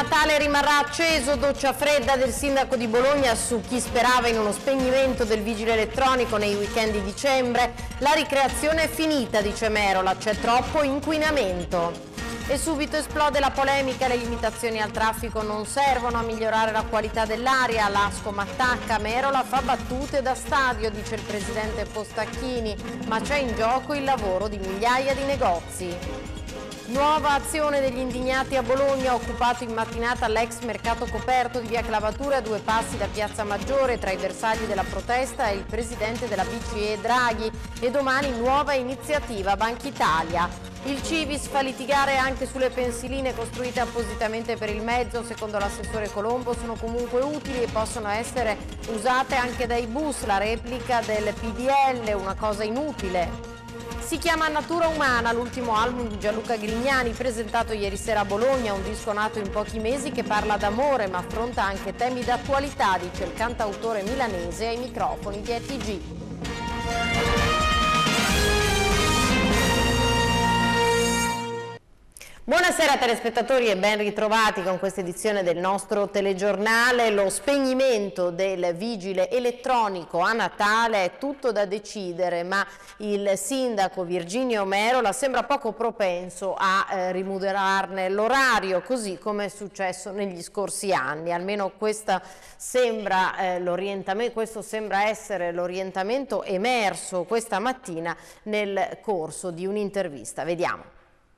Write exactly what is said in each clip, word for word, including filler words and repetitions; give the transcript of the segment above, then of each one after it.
Natale rimarrà acceso, doccia fredda del sindaco di Bologna su chi sperava in uno spegnimento del vigile elettronico nei weekend di dicembre. La ricreazione è finita, dice Merola, c'è troppo inquinamento. E subito esplode la polemica, le limitazioni al traffico non servono a migliorare la qualità dell'aria, l'Ascom attacca, Merola fa battute da stadio, dice il presidente Postacchini, ma c'è in gioco il lavoro di migliaia di negozi. Nuova azione degli indignati a Bologna, occupato in mattinata l'ex mercato coperto di via Clavatura a due passi da Piazza Maggiore. Tra i bersagli della protesta è il presidente della B C E Draghi e domani nuova iniziativa Banca Italia. Il Civis fa litigare anche sulle pensiline costruite appositamente per il mezzo, secondo l'assessore Colombo sono comunque utili e possono essere usate anche dai bus, la replica del P D L, una cosa inutile. Si chiama Natura Umana, l'ultimo album di Gianluca Grignani, presentato ieri sera a Bologna, un disco nato in pochi mesi che parla d'amore ma affronta anche temi d'attualità, dice il cantautore milanese ai microfoni di E T G. Buonasera telespettatori e ben ritrovati con questa edizione del nostro telegiornale. Lo spegnimento del vigile elettronico a Natale è tutto da decidere, ma il sindaco Virginio Merola sembra poco propenso a eh, rimodelarne l'orario, così come è successo negli scorsi anni. Almeno questa sembra, eh, l'orientamento, questo sembra essere l'orientamento emerso questa mattina nel corso di un'intervista. Vediamo.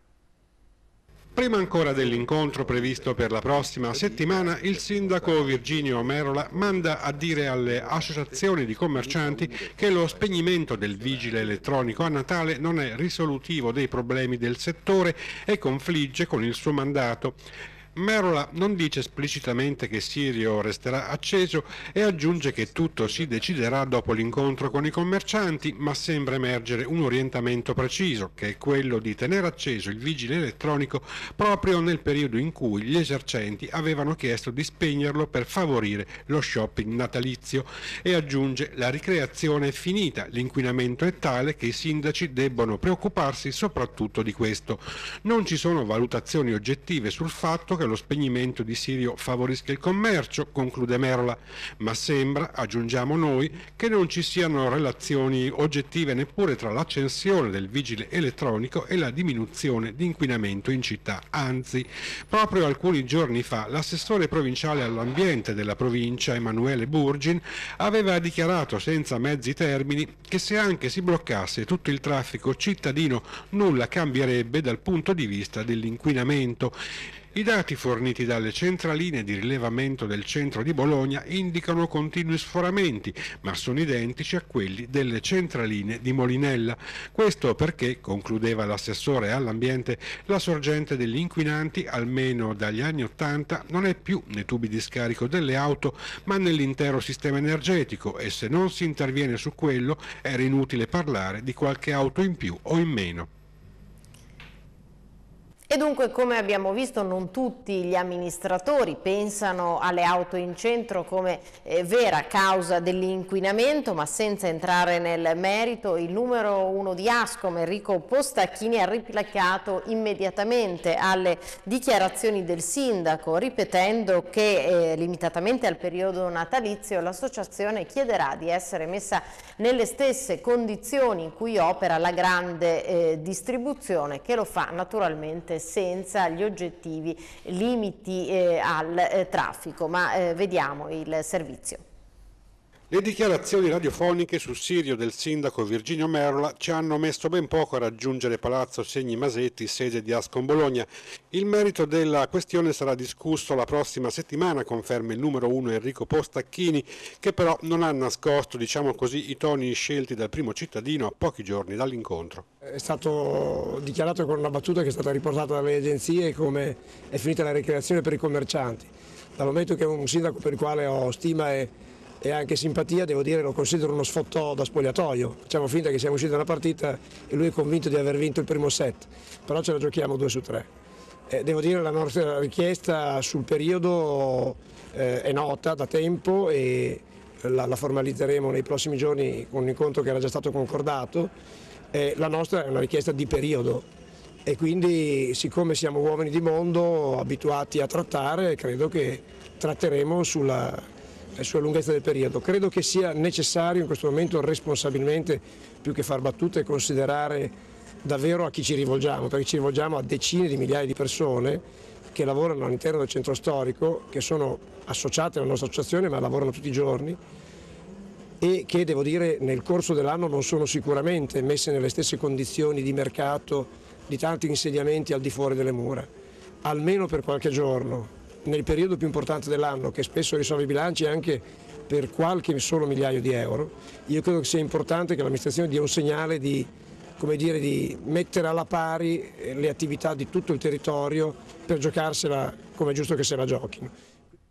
Prima ancora dell'incontro previsto per la prossima settimana, il sindaco Virginio Merola manda a dire alle associazioni di commercianti che lo spegnimento del vigile elettronico a Natale non è risolutivo dei problemi del settore e confligge con il suo mandato. Merola non dice esplicitamente che Sirio resterà acceso e aggiunge che tutto si deciderà dopo l'incontro con i commercianti, ma sembra emergere un orientamento preciso, che è quello di tenere acceso il vigile elettronico proprio nel periodo in cui gli esercenti avevano chiesto di spegnerlo per favorire lo shopping natalizio, e aggiunge: la ricreazione è finita, l'inquinamento è tale che i sindaci debbono preoccuparsi soprattutto di questo. Non ci sono valutazioni oggettive sul fatto che lo spegnimento di Sirio favorisca il commercio, conclude Merola, ma sembra, aggiungiamo noi, che non ci siano relazioni oggettive neppure tra l'accensione del vigile elettronico e la diminuzione di inquinamento in città. Anzi, proprio alcuni giorni fa l'assessore provinciale all'ambiente della provincia, Emanuele Burgin, aveva dichiarato senza mezzi termini che se anche si bloccasse tutto il traffico cittadino nulla cambierebbe dal punto di vista dell'inquinamento. I dati forniti dalle centraline di rilevamento del centro di Bologna indicano continui sforamenti, ma sono identici a quelli delle centraline di Molinella. Questo perché, concludeva l'assessore all'ambiente, la sorgente degli inquinanti, almeno dagli anni Ottanta, non è più nei tubi di scarico delle auto, ma nell'intero sistema energetico, e se non si interviene su quello era inutile parlare di qualche auto in più o in meno. E dunque, come abbiamo visto, non tutti gli amministratori pensano alle auto in centro come eh, vera causa dell'inquinamento, ma senza entrare nel merito, il numero uno di Ascom, Enrico Postacchini, ha replicato immediatamente alle dichiarazioni del sindaco, ripetendo che eh, limitatamente al periodo natalizio l'associazione chiederà di essere messa nelle stesse condizioni in cui opera la grande eh, distribuzione, che lo fa naturalmente senza gli oggettivi limiti eh, al eh, traffico, ma eh, vediamo il servizio. Le dichiarazioni radiofoniche sul Sirio del sindaco Virginio Merola ci hanno messo ben poco a raggiungere Palazzo Segni Masetti, sede di Ascom Bologna. Il merito della questione sarà discusso la prossima settimana, conferma il numero uno Enrico Postacchini, che però non ha nascosto, diciamo così, i toni scelti dal primo cittadino a pochi giorni dall'incontro. È stato dichiarato con una battuta che è stata riportata dalle agenzie come è finita la ricreazione per i commercianti. Dal momento che è un sindaco per il quale ho stima e e anche simpatia, devo dire, lo considero uno sfottò da spogliatoio. Facciamo finta che siamo usciti da una partita e lui è convinto di aver vinto il primo set, però ce la giochiamo due su tre. Eh, devo dire, la nostra richiesta sul periodo eh, è nota da tempo e la, la formalizzeremo nei prossimi giorni con un incontro che era già stato concordato. Eh, la nostra è una richiesta di periodo, e quindi, siccome siamo uomini di mondo abituati a trattare, credo che tratteremo sulla, sulla lunghezza del periodo. Credo che sia necessario in questo momento responsabilmente, più che far battute, considerare davvero a chi ci rivolgiamo, perché ci rivolgiamo a decine di migliaia di persone che lavorano all'interno del centro storico, che sono associate alla nostra associazione ma lavorano tutti i giorni e che, devo dire, nel corso dell'anno non sono sicuramente messe nelle stesse condizioni di mercato di tanti insediamenti al di fuori delle mura. Almeno per qualche giorno, nel periodo più importante dell'anno, che spesso risolve i bilanci anche per qualche solo migliaio di euro, io credo che sia importante che l'amministrazione dia un segnale di, come dire, di mettere alla pari le attività di tutto il territorio per giocarsela come è giusto che se la giochino.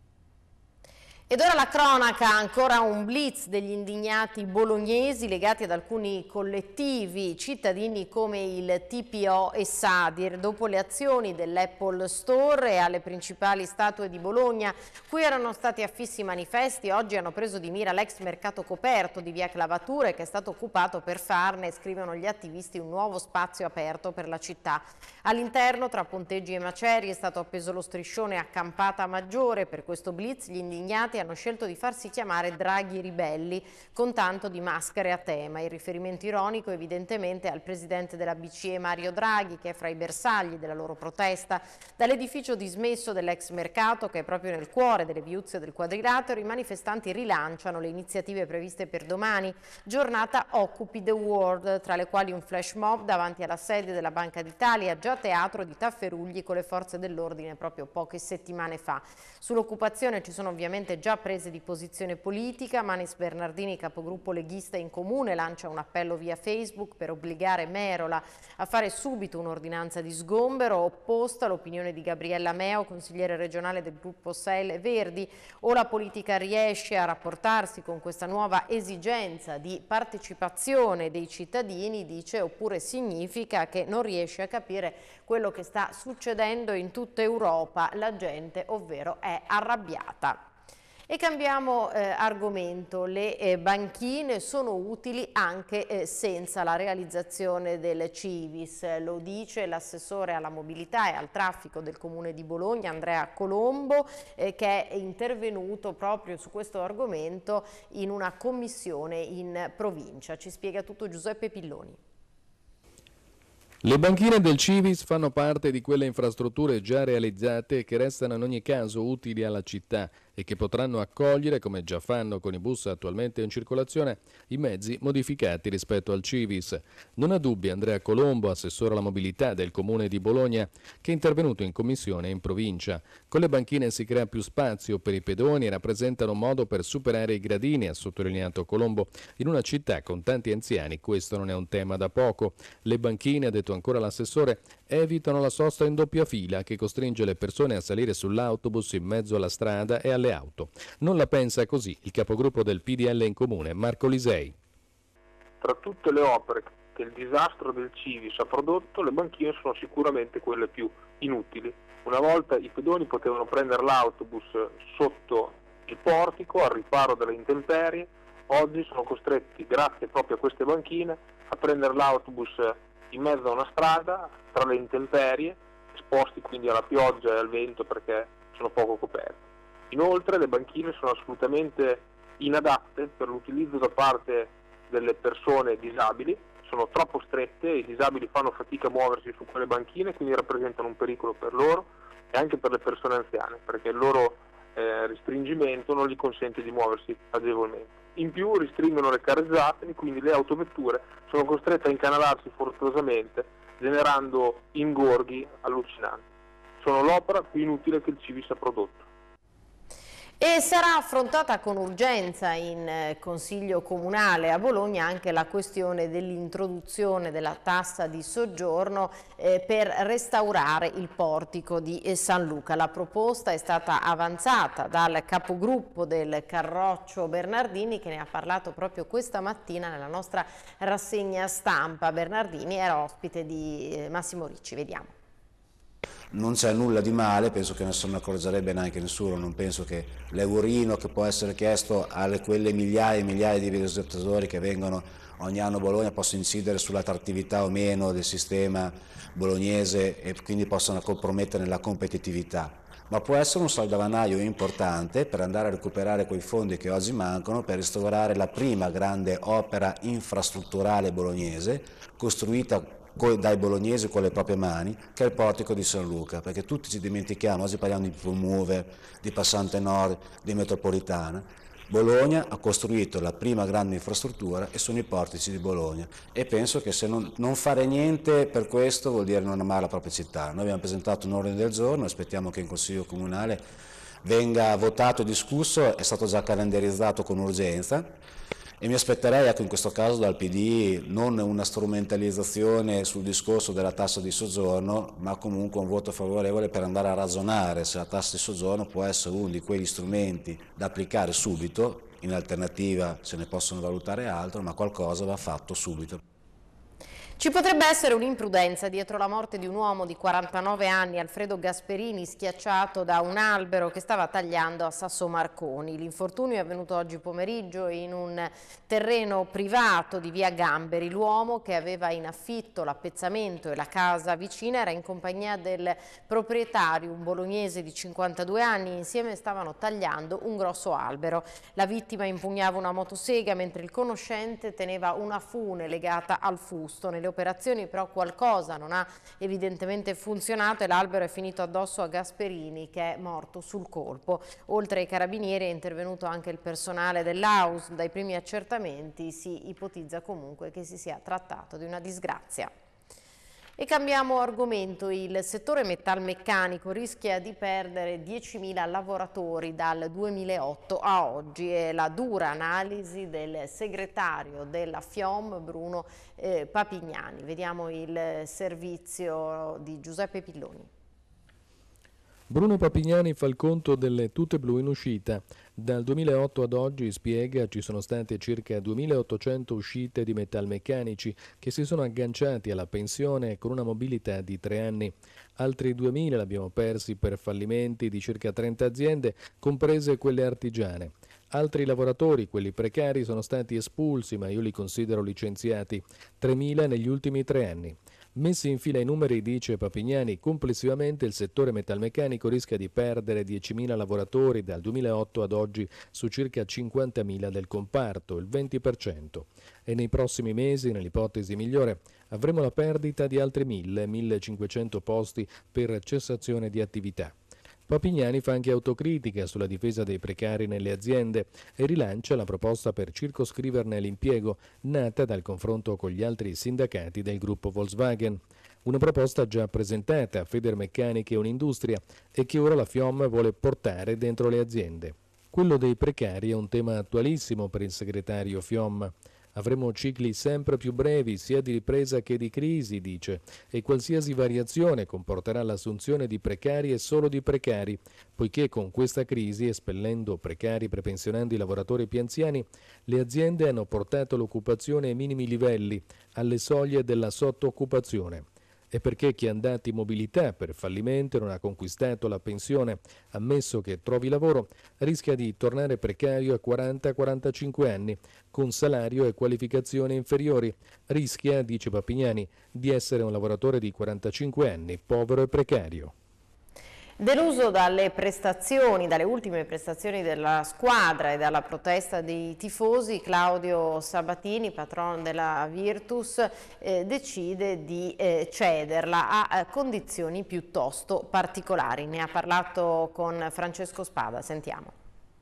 Ed ora la cronaca, ancora un blitz degli indignati bolognesi legati ad alcuni collettivi cittadini come il T P O e Sadir. Dopo le azioni dell'Apple Store e alle principali statue di Bologna, cui erano stati affissi manifesti, oggi hanno preso di mira l'ex mercato coperto di via Clavature, che è stato occupato per farne, scrivono gli attivisti, un nuovo spazio aperto per la città. All'interno, tra ponteggi e macerie, è stato appeso lo striscione accampata maggiore. Per questo blitz gli indignati hanno scelto di farsi chiamare Draghi ribelli, con tanto di maschere a tema. Il riferimento ironico evidentemente al presidente della B C E Mario Draghi, che è fra i bersagli della loro protesta. Dall'edificio dismesso dell'ex mercato, che è proprio nel cuore delle viuzze del Quadrilatero, i manifestanti rilanciano le iniziative previste per domani, giornata Occupy the World, tra le quali un flash mob davanti alla sede della Banca d'Italia, già teatro di tafferugli con le forze dell'ordine proprio poche settimane fa. Sull'occupazione ci sono ovviamente già prese di posizione politica. Manis Bernardini, capogruppo leghista in Comune, lancia un appello via Facebook per obbligare Merola a fare subito un'ordinanza di sgombero, opposta all'opinione di Gabriella Meo, consigliere regionale del gruppo S E L Verdi. O la politica riesce a rapportarsi con questa nuova esigenza di partecipazione dei cittadini, dice, oppure significa che non riesce a capire quello che sta succedendo in tutta Europa. La gente, ovvero, è arrabbiata. E cambiamo eh, argomento. Le eh, banchine sono utili anche eh, senza la realizzazione del Civis, lo dice l'assessore alla mobilità e al traffico del Comune di Bologna, Andrea Colombo, eh, che è intervenuto proprio su questo argomento in una commissione in provincia. Ci spiega tutto Giuseppe Pilloni. Le banchine del Civis fanno parte di quelle infrastrutture già realizzate e che restano in ogni caso utili alla città e che potranno accogliere, come già fanno con i bus attualmente in circolazione, i mezzi modificati rispetto al Civis. Non ha dubbi Andrea Colombo, assessore alla mobilità del Comune di Bologna, che è intervenuto in commissione in provincia. Con le banchine si crea più spazio per i pedoni e rappresentano un modo per superare i gradini, ha sottolineato Colombo. In una città con tanti anziani questo non è un tema da poco. Le banchine, ha detto ancora l'assessore, evitano la sosta in doppia fila che costringe le persone a salire sull'autobus in mezzo alla strada e alle auto. Non la pensa così il capogruppo del P D L in Comune, Marco Lisei. Tra tutte le opere che il disastro del Civis ha prodotto, le banchine sono sicuramente quelle più inutili. Una volta i pedoni potevano prendere l'autobus sotto il portico al riparo delle intemperie, oggi sono costretti, grazie proprio a queste banchine, a prendere l'autobus in mezzo a una strada, tra le intemperie, esposti quindi alla pioggia e al vento perché sono poco coperti. Inoltre le banchine sono assolutamente inadatte per l'utilizzo da parte delle persone disabili, sono troppo strette, i disabili fanno fatica a muoversi su quelle banchine, quindi rappresentano un pericolo per loro e anche per le persone anziane, perché il loro eh, restringimento non gli consente di muoversi agevolmente. In più ristringono le carreggiate e quindi le autovetture sono costrette a incanalarsi forzosamente, generando ingorghi allucinanti. Sono l'opera più inutile che il Civis ha prodotto. E sarà affrontata con urgenza in Consiglio Comunale a Bologna anche la questione dell'introduzione della tassa di soggiorno eh, per restaurare il portico di San Luca. La proposta è stata avanzata dal capogruppo del Carroccio Bernardini, che ne ha parlato proprio questa mattina nella nostra rassegna stampa. Bernardini era ospite di Massimo Ricci, vediamo. Non c'è nulla di male, penso che non se ne accorgerebbe neanche nessuno, non penso che l'eurino che può essere chiesto alle quelle migliaia e migliaia di visitatori che vengono ogni anno Bologna possa incidere sull'attrattività o meno del sistema bolognese e quindi possano compromettere la competitività, ma può essere un salvadanaio importante per andare a recuperare quei fondi che oggi mancano per restaurare la prima grande opera infrastrutturale bolognese costruita dai bolognesi con le proprie mani, che è il portico di San Luca, perché tutti ci dimentichiamo, oggi parliamo di Promover, di Passante Nord, di Metropolitana. Bologna ha costruito la prima grande infrastruttura e sono i portici di Bologna, e penso che se non, non fare niente per questo vuol dire non amare la propria città. Noi abbiamo presentato un ordine del giorno, aspettiamo che in Consiglio Comunale venga votato e discusso, è stato già calendarizzato con urgenza. E mi aspetterei, ecco, in questo caso dal P D non una strumentalizzazione sul discorso della tassa di soggiorno, ma comunque un voto favorevole per andare a ragionare se la tassa di soggiorno può essere uno di quegli strumenti da applicare subito, in alternativa se ne possono valutare altro, ma qualcosa va fatto subito. Ci potrebbe essere un'imprudenza dietro la morte di un uomo di quarantanove anni, Alfredo Gasperini, schiacciato da un albero che stava tagliando a Sasso Marconi. L'infortunio è avvenuto oggi pomeriggio in un terreno privato di via Gamberi. L'uomo, che aveva in affitto l'appezzamento e la casa vicina, era in compagnia del proprietario, un bolognese di cinquantadue anni. Insieme stavano tagliando un grosso albero. La vittima impugnava una motosega mentre il conoscente teneva una fune legata al fusto. Nelle operazioni però qualcosa non ha evidentemente funzionato e l'albero è finito addosso a Gasperini, che è morto sul colpo. Oltre ai carabinieri è intervenuto anche il personale dell'A U S. Dai primi accertamenti si ipotizza comunque che si sia trattato di una disgrazia. E cambiamo argomento. Il settore metalmeccanico rischia di perdere diecimila lavoratori dal duemilaotto a oggi. È la dura analisi del segretario della FIOM, Bruno eh, Papignani. Vediamo il servizio di Giuseppe Pilloni. Bruno Papignani fa il conto delle tute blu in uscita. Dal duemilaotto ad oggi, spiega, ci sono state circa duemilaottocento uscite di metalmeccanici che si sono agganciati alla pensione con una mobilità di tre anni. Altri duemila li abbiamo persi per fallimenti di circa trenta aziende, comprese quelle artigiane. Altri lavoratori, quelli precari, sono stati espulsi, ma io li considero licenziati, tremila negli ultimi tre anni. Messi in fila i numeri, dice Papignani, complessivamente il settore metalmeccanico rischia di perdere diecimila lavoratori dal duemilaotto ad oggi su circa cinquantamila del comparto, il venti per cento. E nei prossimi mesi, nell'ipotesi migliore, avremo la perdita di altri mille millecinquecento posti per cessazione di attività. Papignani fa anche autocritica sulla difesa dei precari nelle aziende e rilancia la proposta per circoscriverne l'impiego, nata dal confronto con gli altri sindacati del gruppo Volkswagen. Una proposta già presentata a Federmeccaniche e Un'Industria e che ora la FIOM vuole portare dentro le aziende. Quello dei precari è un tema attualissimo per il segretario FIOM. Avremo cicli sempre più brevi, sia di ripresa che di crisi, dice, e qualsiasi variazione comporterà l'assunzione di precari e solo di precari, poiché con questa crisi, espellendo precari prepensionando i lavoratori più anziani, le aziende hanno portato l'occupazione ai minimi livelli, alle soglie della sottooccupazione. E perché chi è andato in mobilità per fallimento e non ha conquistato la pensione, ammesso che trovi lavoro, rischia di tornare precario a quaranta quarantacinque anni, con salario e qualificazione inferiori. Rischia, dice Papignani, di essere un lavoratore di quarantacinque anni, povero e precario. Deluso dalle prestazioni, dalle ultime prestazioni della squadra e dalla protesta dei tifosi, Claudio Sabatini, patrono della Virtus, eh, decide di eh, cederla a, a condizioni piuttosto particolari. Ne ha parlato con Francesco Spada, sentiamo.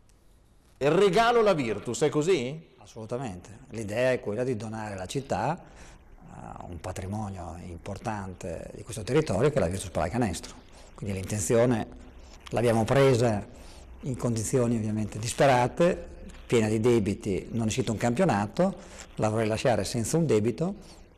Regalo la Virtus, è così? Assolutamente. L'idea è quella di donare alla città uh, un patrimonio importante di questo territorio che è la Virtus Pallacanestro. Quindi l'intenzione l'abbiamo presa in condizioni ovviamente disperate, piena di debiti, non è uscito un campionato, la vorrei lasciare senza un debito,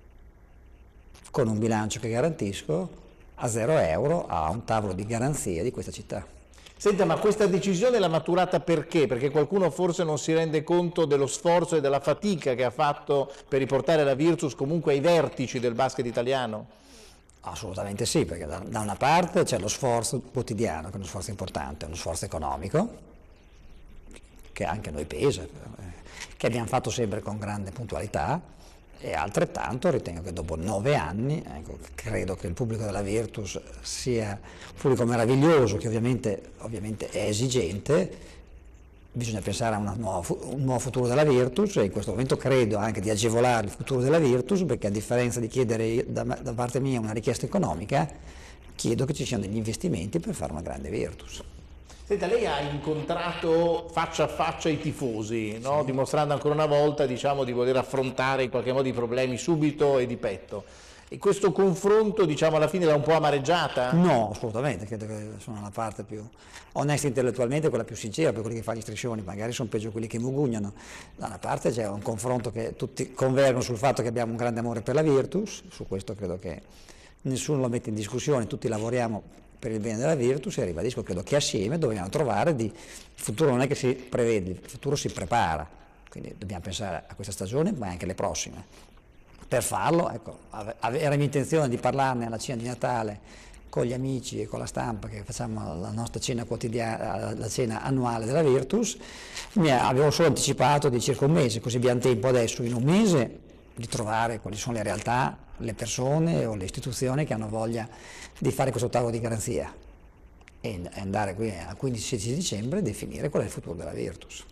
con un bilancio che garantisco a zero euro a un tavolo di garanzia di questa città. Senta, ma questa decisione l'ha maturata perché? Perché qualcuno forse non si rende conto dello sforzo e della fatica che ha fatto per riportare la Virtus comunque ai vertici del basket italiano? Assolutamente sì, perché da, da una parte c'è lo sforzo quotidiano, che è uno sforzo importante, uno sforzo economico, che anche a noi pesa, che abbiamo fatto sempre con grande puntualità, E altrettanto ritengo che dopo nove anni, ecco, credo che il pubblico della Virtus sia un pubblico meraviglioso, che ovviamente, ovviamente è esigente. Bisogna pensare a una nuova, un nuovo futuro della Virtus, e in questo momento credo anche di agevolare il futuro della Virtus, perché a differenza di chiedere da, da parte mia una richiesta economica, chiedo che ci siano degli investimenti per fare una grande Virtus. Senta, lei ha incontrato faccia a faccia i tifosi, no? Sì. Dimostrando ancora una volta, diciamo, di voler affrontare in qualche modo i problemi subito e di petto. E questo confronto, diciamo, alla fine l'ha un po' amareggiata? No, assolutamente, credo che sono la parte più onesta intellettualmente, quella più sincera, per quelli che fanno gli striscioni magari sono peggio quelli che mugugnano. Da una parte c'è un confronto che tutti convergono sul fatto che abbiamo un grande amore per la Virtus, su questo credo che nessuno lo mette in discussione, tutti lavoriamo per il bene della Virtus, e ribadisco, credo che assieme dobbiamo trovare di... il futuro non è che si prevede, il futuro si prepara, quindi dobbiamo pensare a questa stagione ma anche alle prossime. Per farlo, ecco, era mia intenzione di parlarne alla cena di Natale con gli amici e con la stampa, che facciamo la nostra cena quotidiana, la cena annuale della Virtus. Mi avevo solo anticipato di circa un mese, così abbiamo tempo adesso in un mese di trovare quali sono le realtà, le persone o le istituzioni che hanno voglia di fare questo tavolo di garanzia, e andare qui al quindici sedici dicembre e definire qual è il futuro della Virtus.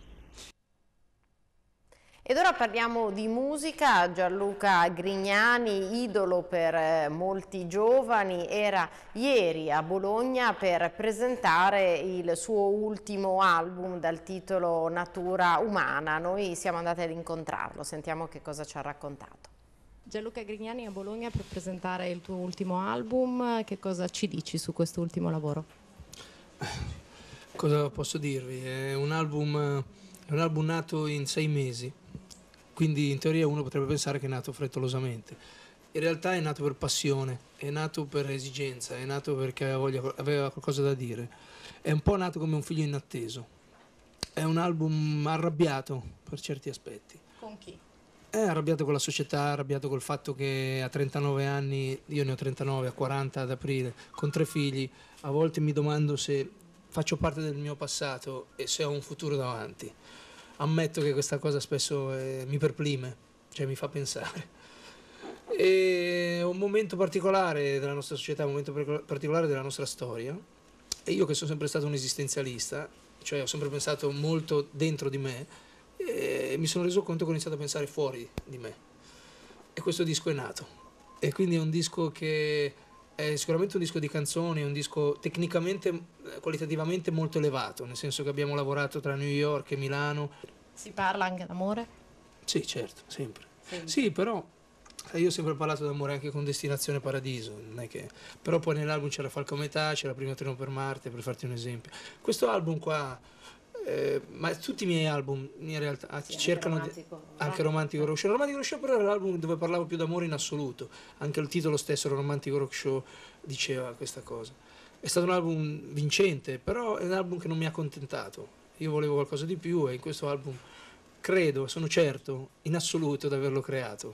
Ed ora parliamo di musica. Gianluca Grignani, idolo per molti giovani, era ieri a Bologna per presentare il suo ultimo album dal titolo Natura Umana. Noi siamo andati ad incontrarlo, sentiamo che cosa ci ha raccontato. Gianluca Grignani a Bologna per presentare il tuo ultimo album, che cosa ci dici su questo ultimo lavoro? Cosa posso dirvi? È un album, è un album nato in sei mesi, quindi in teoria uno potrebbe pensare che è nato frettolosamente. In realtà è nato per passione, è nato per esigenza, è nato perché aveva, voglia, aveva qualcosa da dire. È un po' nato come un figlio inatteso. È un album arrabbiato per certi aspetti. Con chi? È arrabbiato con la società, arrabbiato col fatto che a trentanove anni, io ne ho trentanove, a quaranta ad aprile, con tre figli, a volte mi domando se faccio parte del mio passato e se ho un futuro davanti. Ammetto che questa cosa spesso eh, mi perplime, cioè mi fa pensare. È un momento particolare della nostra società, un momento particolare della nostra storia, e io che sono sempre stato un esistenzialista, cioè ho sempre pensato molto dentro di me, e mi sono reso conto che ho iniziato a pensare fuori di me, e questo disco è nato, e quindi è un disco che è sicuramente un disco di canzoni, è un disco tecnicamente, qualitativamente molto elevato, nel senso che abbiamo lavorato tra New York e Milano. Si parla anche d'amore? Sì, certo, sempre. Sempre. Sì, però io ho sempre parlato d'amore anche con Destinazione Paradiso, non è che... però poi nell'album c'era Falco a metà, c'era Primo treno per Marte, per farti un esempio. Questo album qua, eh, ma tutti i miei album in realtà sì, cercano anche romantico, di... anche Romantico Rock Show. Romantico Rock Show però era l'album dove parlavo più d'amore in assoluto, anche il titolo stesso, Romantico Rock Show, diceva questa cosa. È stato un album vincente, però è un album che non mi ha accontentato. Io volevo qualcosa di più, e in questo album credo, sono certo, in assoluto di averlo creato.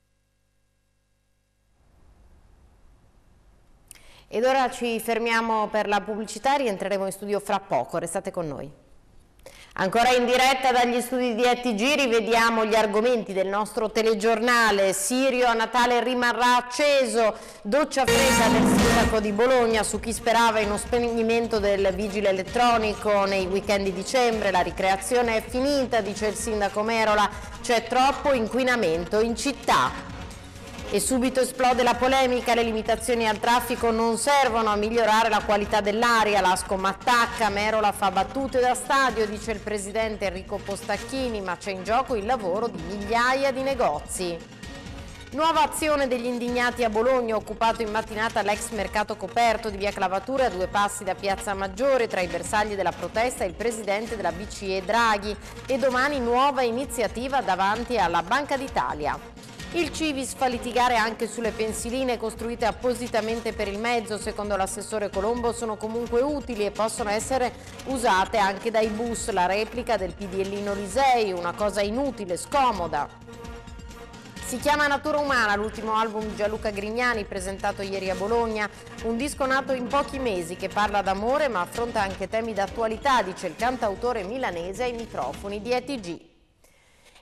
Ed ora ci fermiamo per la pubblicità e rientreremo in studio fra poco, restate con noi. Ancora in diretta dagli studi di E T G rivediamo gli argomenti del nostro telegiornale. Sirio a Natale rimarrà acceso, doccia fredda del sindaco di Bologna su chi sperava in uno spegnimento del vigile elettronico nei weekend di dicembre. La ricreazione è finita, dice il sindaco Merola, c'è troppo inquinamento in città. E subito esplode la polemica, le limitazioni al traffico non servono a migliorare la qualità dell'aria, l'Ascom attacca, Merola fa battute da stadio, dice il presidente Enrico Postacchini, ma c'è in gioco il lavoro di migliaia di negozi. Nuova azione degli indignati a Bologna, occupato in mattinata l'ex mercato coperto di via Clavature a due passi da Piazza Maggiore, tra i bersagli della protesta il presidente della B C E Draghi, e domani nuova iniziativa davanti alla Banca d'Italia. Il Civis fa litigare anche sulle pensiline costruite appositamente per il mezzo. Secondo l'assessore Colombo sono comunque utili e possono essere usate anche dai bus. La replica del PDLino Lisei, una cosa inutile, scomoda. Si chiama Natura Umana, l'ultimo album di Gianluca Grignani presentato ieri a Bologna. Un disco nato in pochi mesi che parla d'amore ma affronta anche temi d'attualità, dice il cantautore milanese ai microfoni di E T G.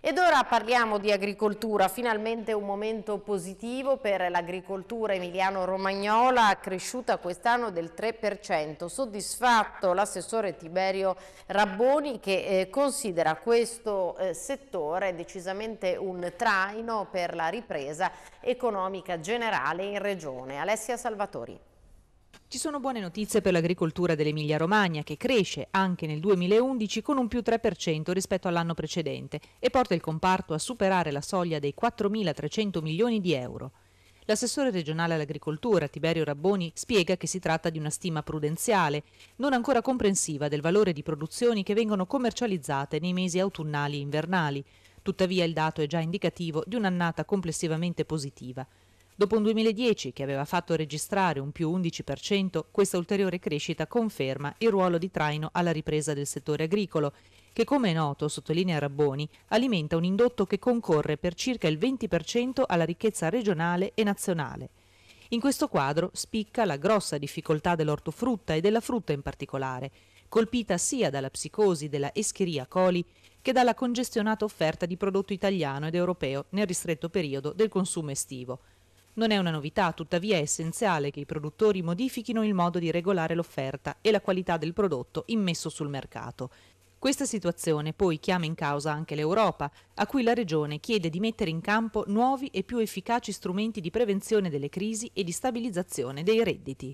Ed ora parliamo di agricoltura, finalmente un momento positivo per l'agricoltura emiliano-romagnola, cresciuta quest'anno del tre per cento. Soddisfatto l'assessore Tiberio Rabboni che eh, considera questo eh, settore decisamente un traino per la ripresa economica generale in regione. Alessia Salvatori. Ci sono buone notizie per l'agricoltura dell'Emilia-Romagna che cresce anche nel duemilaundici con un più tre per cento rispetto all'anno precedente e porta il comparto a superare la soglia dei quattromilatrecento milioni di euro. L'assessore regionale all'agricoltura Tiberio Rabboni spiega che si tratta di una stima prudenziale, non ancora comprensiva del valore di produzioni che vengono commercializzate nei mesi autunnali e invernali. Tuttavia il dato è già indicativo di un'annata complessivamente positiva. Dopo un duemiladieci che aveva fatto registrare un più undici per cento, questa ulteriore crescita conferma il ruolo di traino alla ripresa del settore agricolo, che come è noto, sottolinea Rabboni, alimenta un indotto che concorre per circa il venti per cento alla ricchezza regionale e nazionale. In questo quadro spicca la grossa difficoltà dell'ortofrutta e della frutta in particolare, colpita sia dalla psicosi della Escherichia coli che dalla congestionata offerta di prodotto italiano ed europeo nel ristretto periodo del consumo estivo. Non è una novità, tuttavia è essenziale che i produttori modifichino il modo di regolare l'offerta e la qualità del prodotto immesso sul mercato. Questa situazione poi chiama in causa anche l'Europa, a cui la Regione chiede di mettere in campo nuovi e più efficaci strumenti di prevenzione delle crisi e di stabilizzazione dei redditi.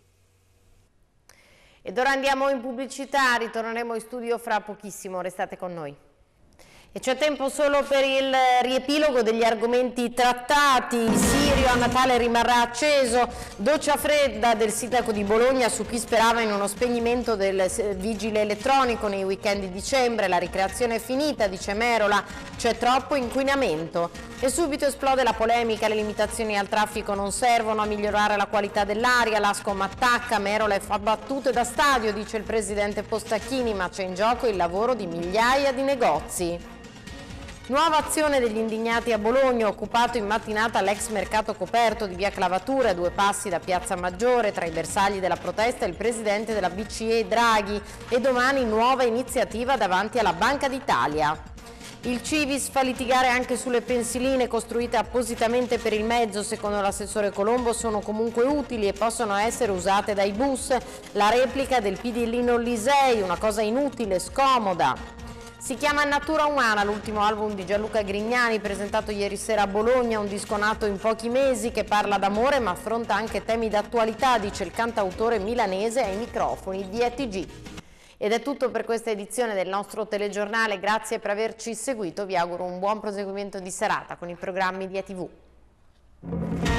Ed ora andiamo in pubblicità, ritorneremo in studio fra pochissimo, restate con noi. E c'è tempo solo per il riepilogo degli argomenti trattati. Sirio a Natale rimarrà acceso, doccia fredda del sindaco di Bologna su chi sperava in uno spegnimento del vigile elettronico nei weekend di dicembre, la ricreazione è finita, dice Merola, c'è troppo inquinamento. E subito esplode la polemica, le limitazioni al traffico non servono a migliorare la qualità dell'aria, l'Ascom attacca, Merola fa battute da stadio, dice il presidente Postacchini, ma c'è in gioco il lavoro di migliaia di negozi. Nuova azione degli indignati a Bologna, occupato in mattinata l'ex mercato coperto di via Clavatura, a due passi da Piazza Maggiore, tra i bersagli della protesta il presidente della B C E Draghi e domani nuova iniziativa davanti alla Banca d'Italia. Il Civis fa litigare anche sulle pensiline costruite appositamente per il mezzo, secondo l'assessore Colombo sono comunque utili e possono essere usate dai bus, la replica del Pidillino Lisei, una cosa inutile, scomoda. Si chiama Natura Umana, l'ultimo album di Gianluca Grignani, presentato ieri sera a Bologna, un disco nato in pochi mesi che parla d'amore ma affronta anche temi d'attualità, dice il cantautore milanese ai microfoni di E T G. Ed è tutto per questa edizione del nostro telegiornale, grazie per averci seguito, vi auguro un buon proseguimento di serata con i programmi di E T V.